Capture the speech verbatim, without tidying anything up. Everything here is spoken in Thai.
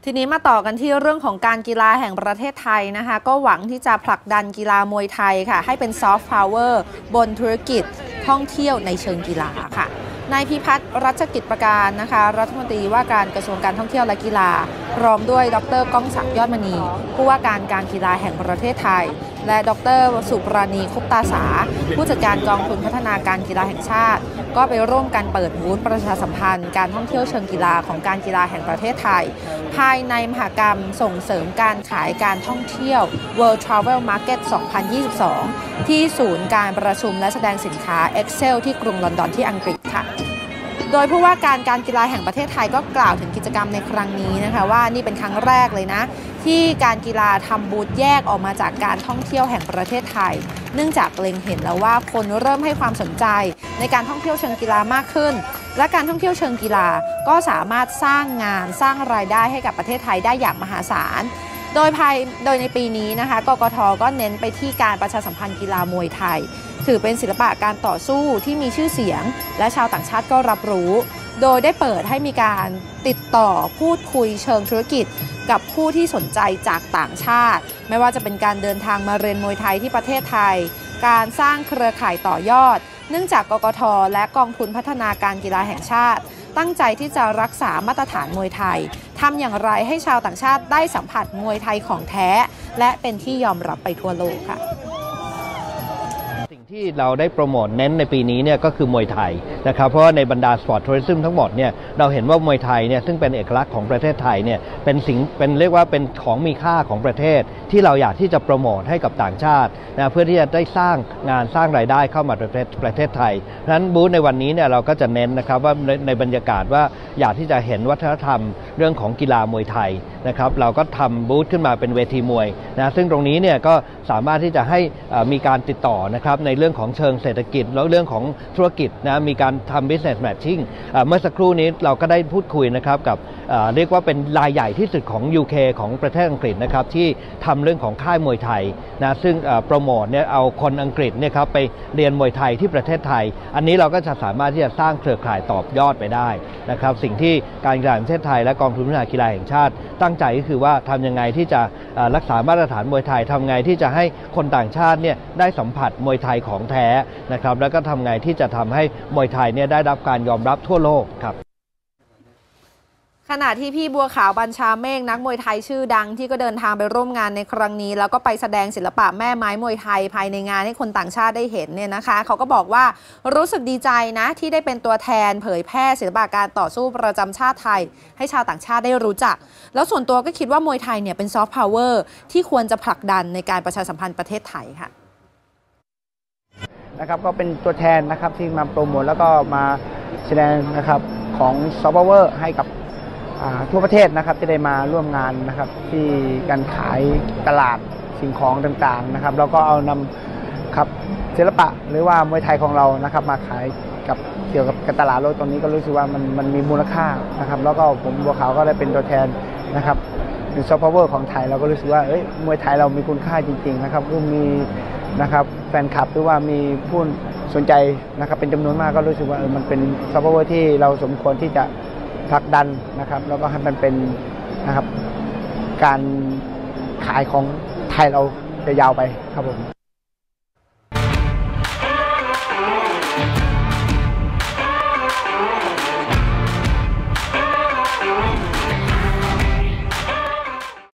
ทีนี้มาต่อกันที่เรื่องของการกีฬาแห่งประเทศไทยนะคะก็หวังที่จะผลักดันกีฬามวยไทยค่ะให้เป็นซอฟต์พาวเวอร์บนธุรกิจท่องเที่ยวในเชิงกีฬาค่ะนายพิพัฒน์รัชกิจประการนะคะรัฐมนตรีว่าการกระทรวงการท่องเที่ยวและกีฬาพร้อมด้วยดร.ก้องศักดิ์ยอดมณีผู้ว่าการการกีฬาแห่งประเทศไทยและดร.สุปราณีคุปตาสาผู้จัดการกองทุนพัฒนาการกีฬาแห่งชาติก็ไปร่วมกันเปิดบูธประชาสัมพันธ์การท่องเที่ยวเชิงกีฬาของการกีฬาแห่งประเทศไทยภายในมหกรรมส่งเสริมการขายการท่องเที่ยว World Travel Market สองพันยี่สิบสอง ที่ศูนย์การประชุมและแสดงสินค้า Excel ที่กรุงลอนดอนที่อังกฤษค่ะโดยผู้ว่าการการกีฬาแห่งประเทศไทยก็กล่าวถึงกิจกรรมในครั้งนี้นะคะว่านี่เป็นครั้งแรกเลยนะที่การกีฬาทำบูธแยกออกมาจากการท่องเที่ยวแห่งประเทศไทยเนื่องจากเล็งเห็นแล้วว่าคนเริ่มให้ความสนใจในการท่องเที่ยวเชิงกีฬามากขึ้นและการท่องเที่ยวเชิงกีฬาก็สามารถสร้างงานสร้างรายได้ให้กับประเทศไทยได้อย่างมหาศาลโดยภายโดยในปีนี้นะคะกกท.ก็เน้นไปที่การประชาสัมพันธ์กีฬามวยไทยถือเป็นศิลปะการต่อสู้ที่มีชื่อเสียงและชาวต่างชาติก็รับรู้โดยได้เปิดให้มีการติดต่อพูดคุยเชิงธุรกิจกับผู้ที่สนใจจากต่างชาติไม่ว่าจะเป็นการเดินทางมาเรียนมวยไทยที่ประเทศไทยการสร้างเครือข่ายต่อยอดเนื่องจากกกท.และกองทุนพัฒนาการกีฬาแห่งชาติตั้งใจที่จะรักษามาตรฐานมวยไทยทำอย่างไรให้ชาวต่างชาติได้สัมผัสมวยไทยของแท้และเป็นที่ยอมรับไปทั่วโลกค่ะที่เราได้โปรโมทเน้นในปีนี้เนี่ยก็คือมวยไทยนะครับเพราะว่าในบรรดาสปอร์ตทัวริซึมทั้งหมดเนี่ยเราเห็นว่ามวยไทยเนี่ยซึ่งเป็นเอกลักษณ์ของประเทศไทยเนี่ยเป็นสิ่งเป็นเรียกว่าเป็นของมีค่าของประเทศที่เราอยากที่จะโปรโมทให้กับต่างชาตินะเพื่อที่จะได้สร้างงานสร้างรายได้เข้ามาประเทศประเทศไทยเพราะฉะนั้นบูธในวันนี้เนี่ยเราก็จะเน้นนะครับว่าในในบรรยากาศว่าอยากที่จะเห็นวัฒนธรรมเรื่องของกีฬามวยไทยนะครับเราก็ทำบูธขึ้นมาเป็นเวทีมวยนะซึ่งตรงนี้เนี่ยก็สามารถที่จะให้มีการติดต่อนะครับในเรื่องของเชิงเศรษฐกิจแล้วเรื่องของธุรกิจนะมีการทำ business matching เมื่อสักครู่นี้เราก็ได้พูดคุยนะครับกับเรียกว่าเป็นรายใหญ่ที่สุดของ ยู เค ของประเทศอังกฤษนะครับที่ทำเรื่องของค่ายมวยไทยนะซึ่งโปรโมทเนี่ยเอาคนอังกฤษเนี่ยครับไปเรียนมวยไทยที่ประเทศไทยอันนี้เราก็จะสามารถที่จะสร้างเครือข่ายตอบยอดไปได้นะครับสิ่งที่การกีฬาแห่งประเทศไทยและกองทุนพัฒนากีฬาแห่งชาติตั้งใจก็คือว่าทำยังไงที่จะรักษามาตรฐานมวยไทยทำไงที่จะให้คนต่างชาติเนี่ยได้สัมผัสมวยไทยของแท้นะครับแล้วก็ทำไงที่จะทำให้มวยไทยเนี่ยได้รับการยอมรับทั่วโลกครับขณะที่พี่บัวขาวบัญชาเมฆนักมวยไทยชื่อดังที่ก็เดินทางไปร่วมงานในครั้งนี้แล้วก็ไปแสดงศิลปะแม่ไม้มวยไทยภายในงานให้คนต่างชาติได้เห็นเนี่ยนะคะเขาก็บอกว่ารู้สึกดีใจนะที่ได้เป็นตัวแทนเผยแพร่ศิลปะการต่อสู้ประจำชาติไทยให้ชาวต่างชาติได้รู้จักแล้วส่วนตัวก็คิดว่ามวยไทยเนี่ยเป็นซอฟต์พาวเวอร์ที่ควรจะผลักดันในการประชาสัมพันธ์ประเทศไทยค่ะนะครับก็เป็นตัวแทนนะครับที่มาโปรโมทแล้วก็มาแสดงนะครับของซอฟต์พาวเวอร์ให้กับทั่วประเทศนะครับที่ได้มาร่วมงานนะครับที่การขายตลาดสิ่งของต่างๆนะครับแล้วก็เอานำครับศิลปะหรือว่ามวยไทยของเรานะครับมาขายกับเกี่ยวกับการตลาดโลกตรงนี้ก็รู้สึกว่ามันมันมีมูลค่านะครับแล้วก็ผมบัวขาวก็ได้เป็นตัวแทนนะครับเป็นซอฟต์พาวเวอร์ของไทยเราก็รู้สึกว่าเอ้ยมวยไทยเรามีคุณค่าจริงๆนะครับก็มีนะครับแฟนคลับหรือว่ามีผู้สนใจนะครับเป็นจำนวนมากก็รู้สึกว่าเออมันเป็นซอฟต์พาวเวอร์ที่เราสมควรที่จะผลักดันนะครับแล้วก็ให้มันเป็นนะครับการขายของไทยเราจะยาวไปครับผม